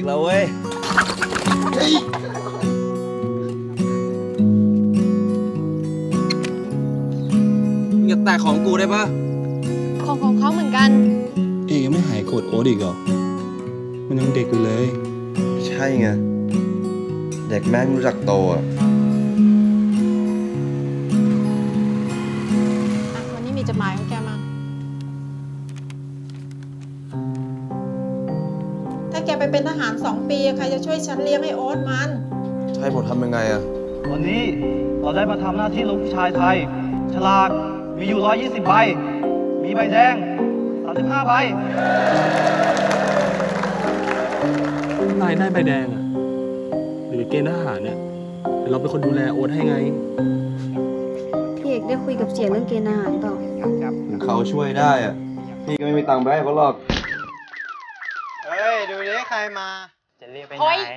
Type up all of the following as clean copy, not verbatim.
แล้วเว้ยมึงอย่าแตะของกูได้ปะของเขาเหมือนกันเอกยังไม่หายโกรธโอ๊ตอีกเหรอมันยังเด็กอยู่เลยใช่ไงเด็กแม่งรู้จักโตอ่ะวันนี้มีจดหมายของแกมาถ้าแกไปเป็นทหาร2 ปีใครจะช่วยฉันเลี้ยงไอ้โอ๊ตมันใช่ผมทำยังไงอ่ะวันนี้เราได้มาทำหน้าที่ลูกผู้ชายไทยฉลากมีอยู่120 ใบมีใบแดง35 ใบนายได้ใบแดงอ่ะหรือเกณฑ์ทหารเนี่ยเดี๋ยวเราเป็นคนดูแลโอ๊ตให้ไงพี่เอกได้คุยกับเสียเรื่องเกณฑ์อาหารเปล่าเขาช่วยได้อ่ะพี่ก็ไม่มีตังค์ไปให้เขาหรอกเฮ้ยดูดิใครมาจะเรียกไปไหน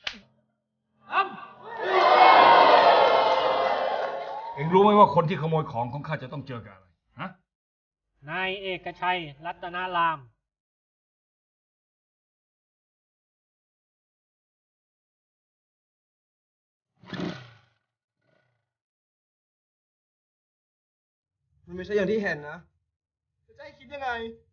เอ็งรู้ไหมว่าคนที่ขโมยของข้าจะต้องเจอกับอะไรฮะนายเอกชัยรัตนารามมันไม่ใช่อย่างที่เห็นนะจะให้คิดยังไง